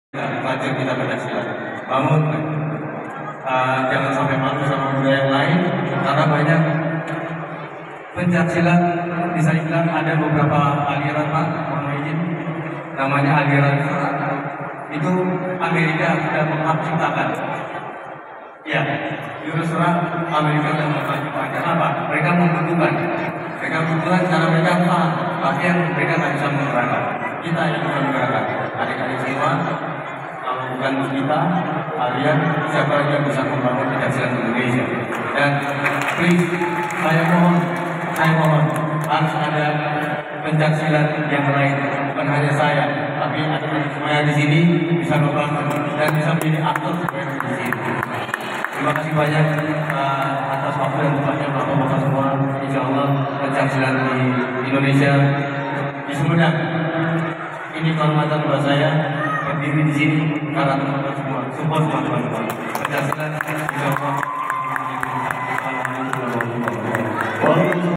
Pelajar kita Pancasila. Bangun, jangan sampai malu sama budaya yang lain, karena banyak pencaksilat. Bisa dibilang ada beberapa aliran, Pak, mohon izin, namanya aliran serat. Itu Amerika sudah mengciptakan. Ya, jurus serat Amerika sudah mengciptakan. Kenapa? Mereka membutuhkan. Mereka membutuhkan cara mereka paham, tapi yang mereka nggak bisa menggerakkan. Kita yang bisa menggerakkan. Adik-adik semua, kalau bukan kita, kalian siapa lagi yang bisa membangun pencaksilat Indonesia? Dan please, saya mohon harus ada pencaksilat yang lain, bukan hanya saya, tapi adik-adik semuanya di sini bisa membangun dan bisa menjadi aktor seperti di sini. Terima kasih banyak atas waktu dan tempatnya Bapak-bapak semua. Insya Allah pencaksilat di Indonesia di Sumedang ini kehormatan buat saya berdiri di sini karena teman-teman semua, support teman-teman. Pencaksilat insya Allah